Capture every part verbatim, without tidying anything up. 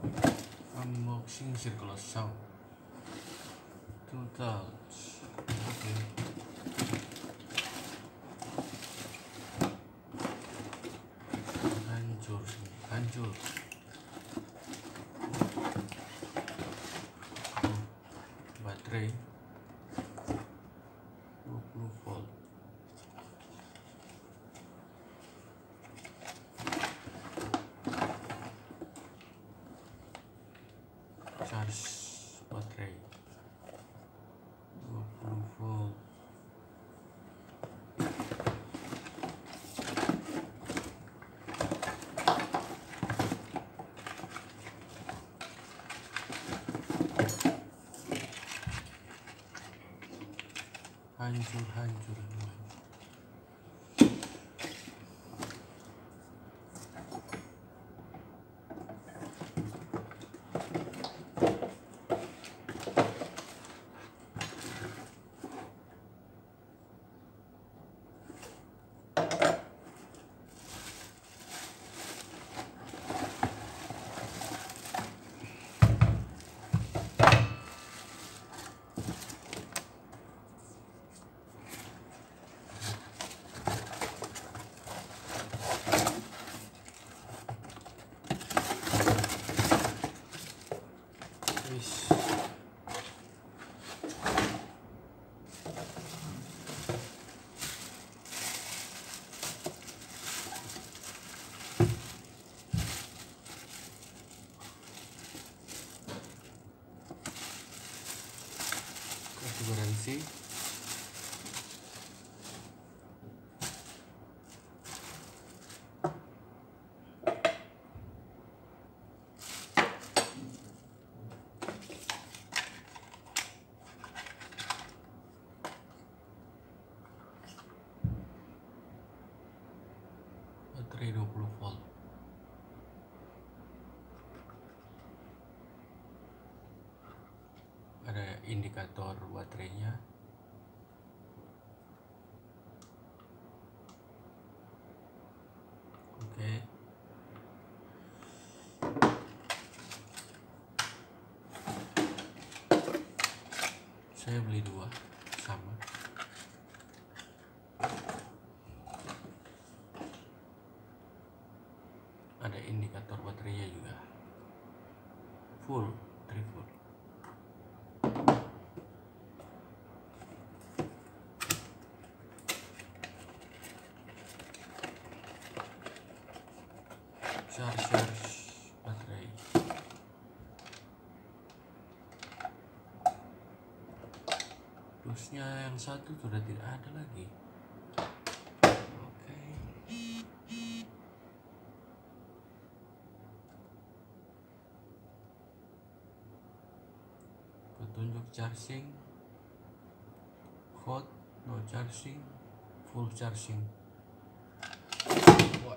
unboxing circular sound two touch. Okay. Hancur, hancur. Oh, baterai dua puluh volt. Charge baterai dua puluh volt. Hancur-hancur. Garansi baterai dua puluh volt. Ada indikator baterainya. Oke. Saya beli dua sama. Ada indikator baterainya juga. Full, three volt. Charger baterai. Plusnya yang satu sudah tidak ada lagi. Oke. Petunjuk charging, hot, no charging, full charging. What?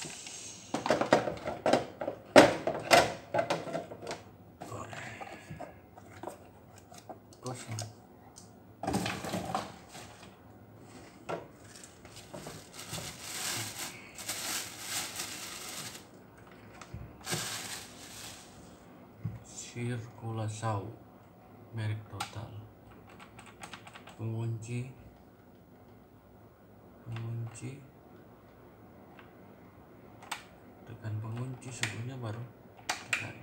Kosong. Circular sound merek Total. Pengunci, pengunci, tekan pengunci sebelumnya baru tekan.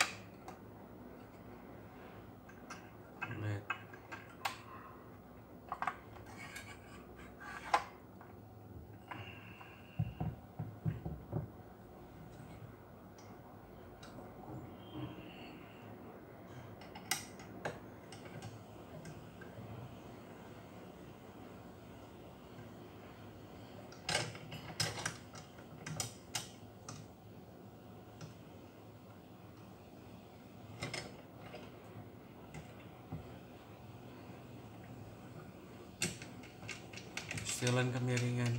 Led. Setelan kemiringan.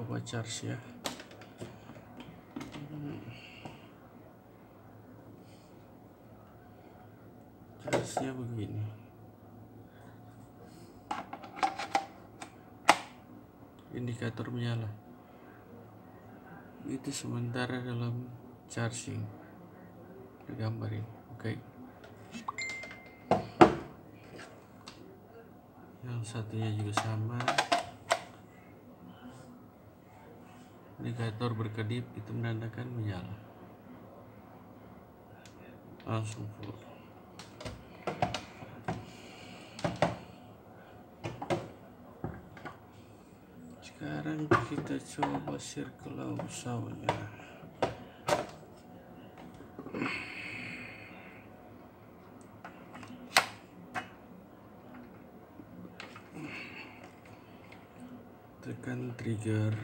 coba charge ya. Charge-nya begini. Indikator menyala. Itu sementara dalam charging. Gambar ini. Oke. Yang satunya juga sama. Indikator berkedip itu menandakan menyala. Langsung full. Sekarang kita coba circle sound-nya. Tekan trigger.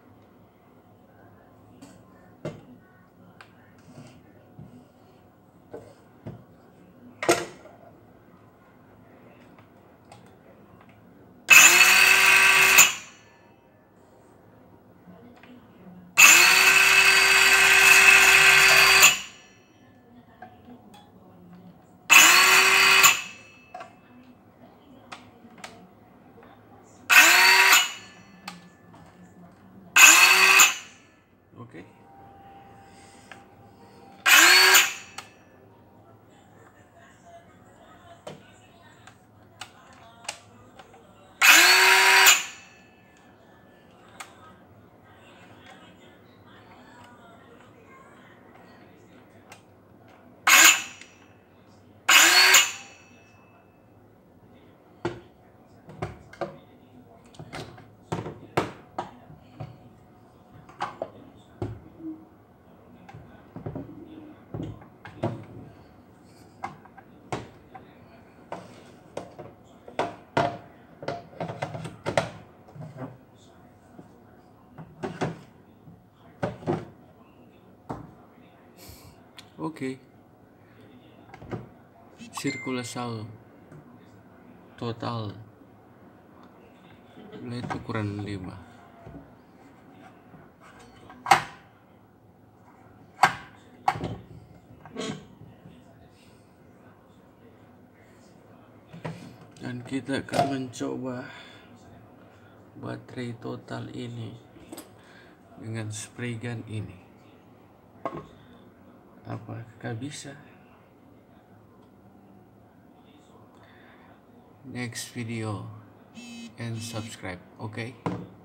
Oke. Oke. Circular sound total itu ukuran lima. Dan kita akan mencoba baterai total ini dengan spray gun ini. Apakah bisa? Next video and subscribe, okay?